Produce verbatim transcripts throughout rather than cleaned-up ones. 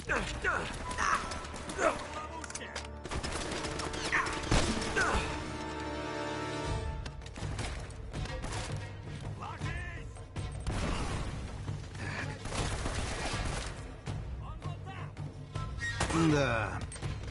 Да.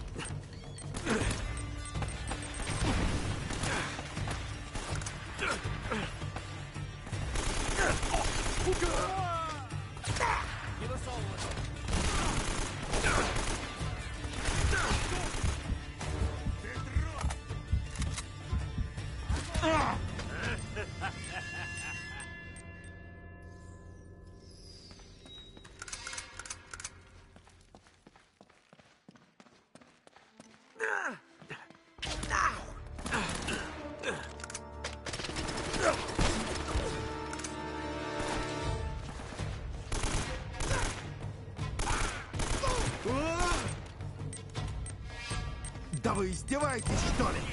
Да вы издеваетесь, что ли?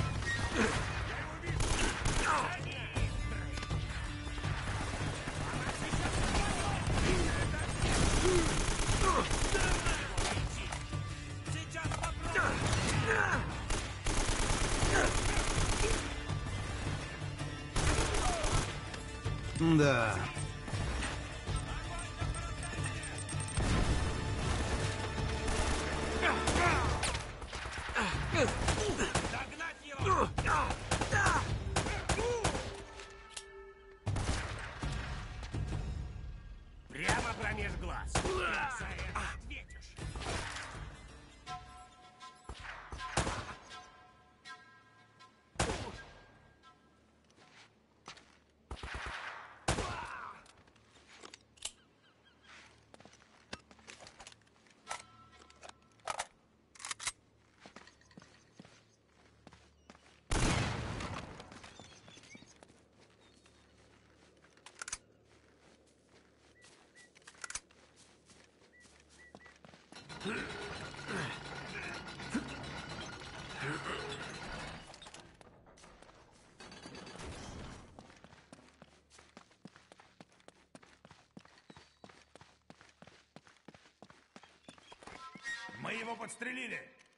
Да. Прямо промеж глаз. Ты за это ответишь. Мы его подстрелили.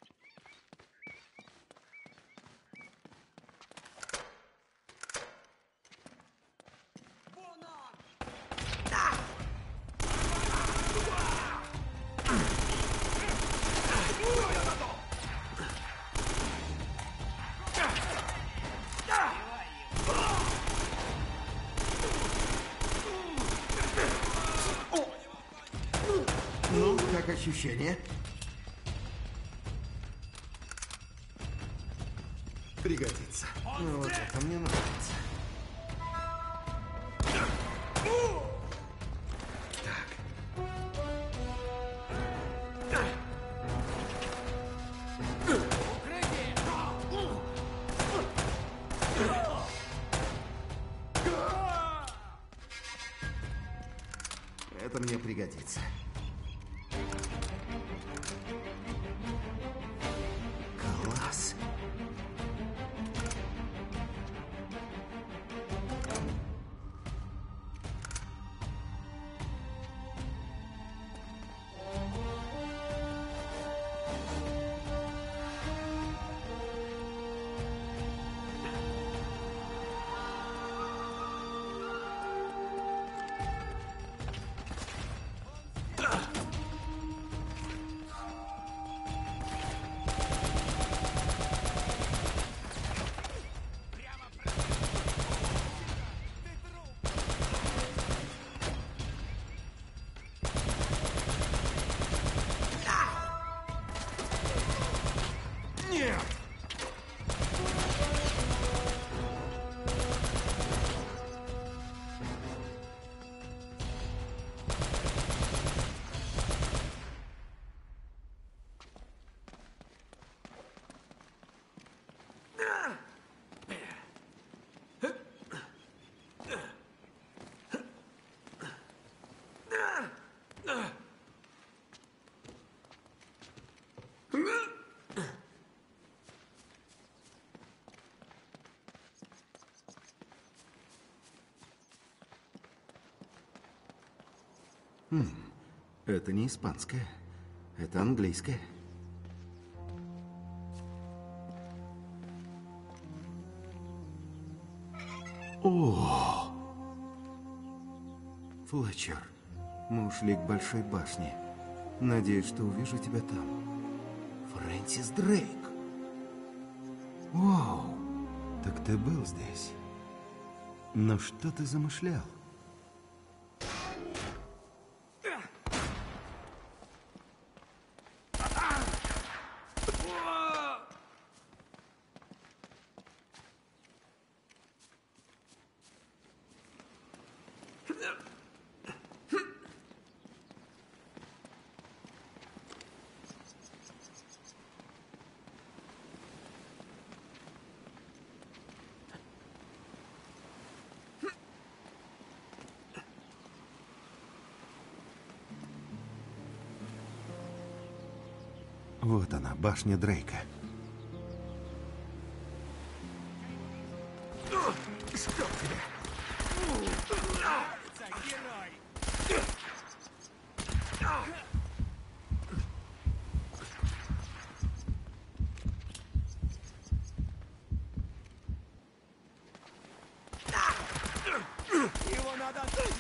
Вон он! Ну, как ощущение? Пригодится. Ну, вот это мне нравится. Это мне пригодится. Класс. Хм, это не испанское. Это английское. О! Флетчер, мы ушли к Большой башне. Надеюсь, что увижу тебя там. Фрэнсис Дрейк. Вау! Так ты был здесь. Но что ты замышлял? Вот она, башня Дрейка. Стоп тебя! Герой! Его надо...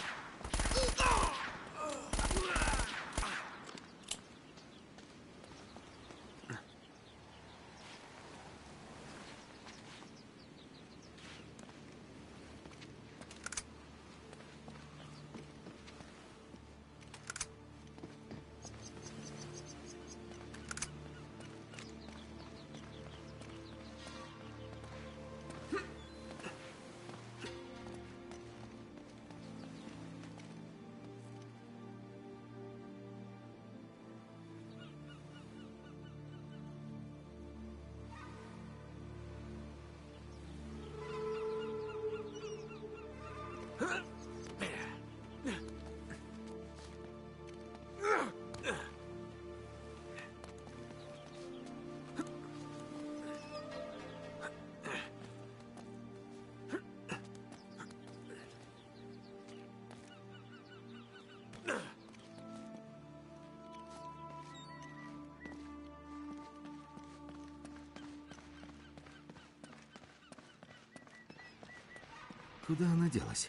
Куда она делась?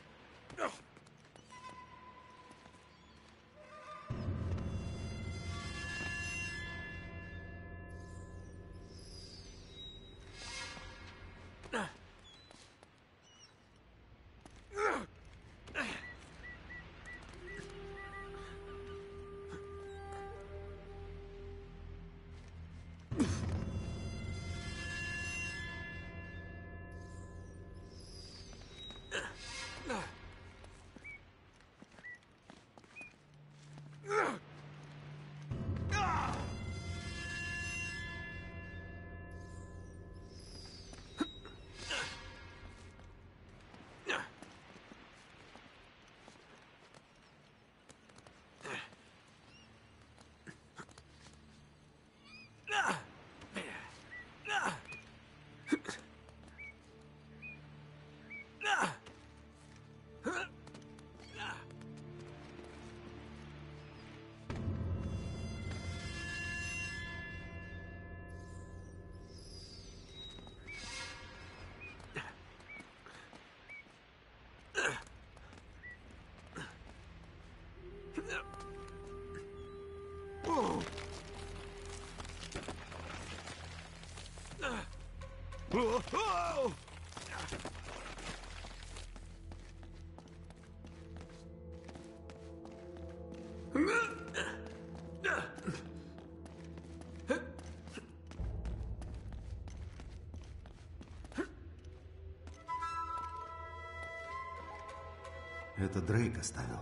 Это Дрейк оставил.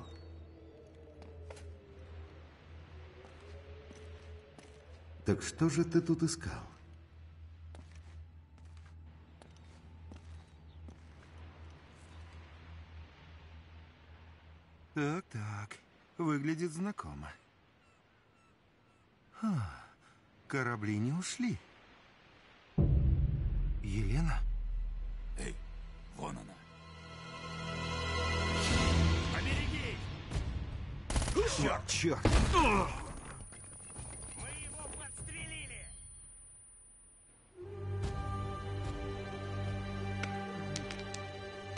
Так что же ты тут искал? Так, так. Выглядит знакомо. Ха, корабли не ушли. Елена? Эй, вон она. Поберегись! Черт, черт!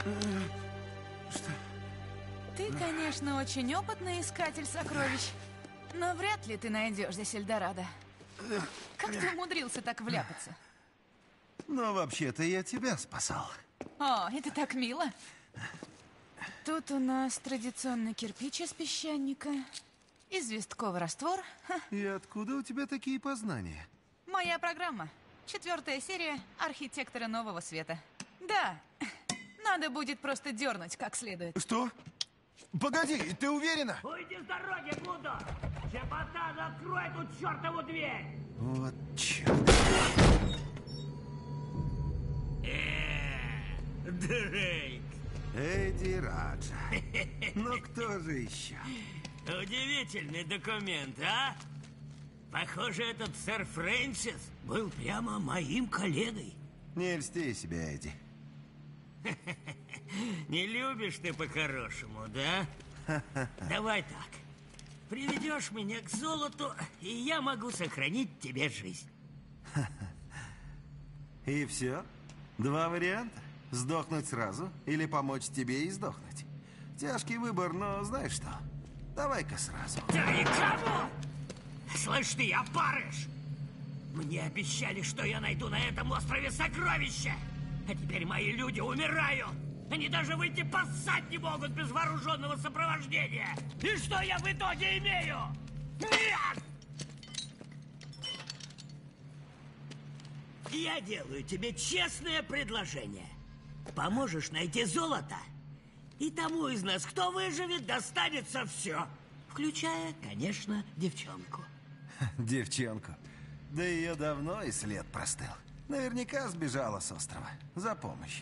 Что? Ты, конечно, очень опытный искатель сокровищ, но вряд ли ты найдешь здесь Эльдорадо. Как ты умудрился так вляпаться? Ну, вообще-то я тебя спасал. О, это так мило. Тут у нас традиционный кирпич из песчаника, известковый раствор. Ха, И откуда у тебя такие познания? моя программа. Четвертая серия «Архитекторы нового света». Да, надо будет просто дернуть как следует. Что? Погоди, ты уверена? Уйди с дороги, Буду! Чебота, закрой эту чертову дверь! Вот черт. Э, Дрейк! Эдди Раджа. Ну кто же еще? Удивительный документ, а? Похоже, этот сэр Фрэнсис был прямо моим коллегой. Не льсти себя, Эдди. Не любишь ты по-хорошему, да? Давай так. Приведешь меня к золоту, и я могу сохранить тебе жизнь. И все? Два варианта? Сдохнуть сразу или помочь тебе и сдохнуть? Тяжкий выбор, но знаешь что? Давай-ка сразу. Да и кому? Слышь ты, опарыш! Мне обещали, что я найду на этом острове сокровища. А теперь мои люди умирают. Они даже выйти поссать не могут без вооруженного сопровождения. И что я в итоге имею? Нет! Я делаю тебе честное предложение. Поможешь найти золото, и тому из нас, кто выживет, достанется все. Включая, конечно, девчонку. Девчонку. Да ее давно и след простыл. Наверняка сбежала с острова. За помощью.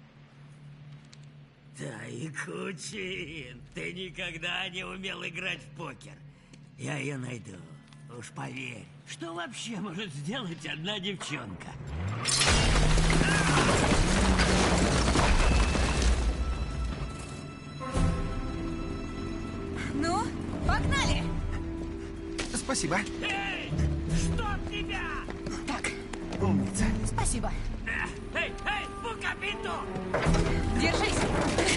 Тайкучин, ты никогда не умел играть в покер. Я ее найду. Уж поверь, что вообще может сделать одна девчонка? Ну, погнали! Спасибо. Эй, чтоб тебя! Так, Умница. спасибо. Эй, эй, Букабиту! Держись!